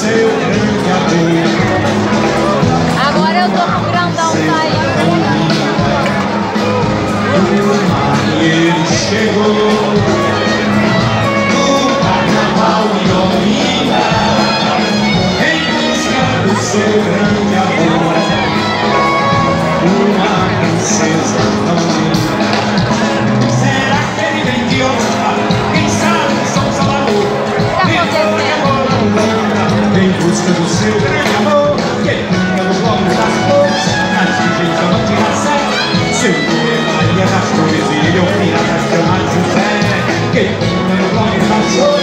seu grande amor. Agora eu tô com o grandão saindo. E ele chegou no carnaval de Olinda em busca do seu grande amor. Uma princesa tão linda. Será que ele vem de Oscar? Quem sabe de São Salvador? Em busca do seu grande amor, que pinga no bloco das flores, nas virgens da mãe de raça. Seu nome é Maria das Flores e ele é o pirata chamado José, que pinga no bloco das flores.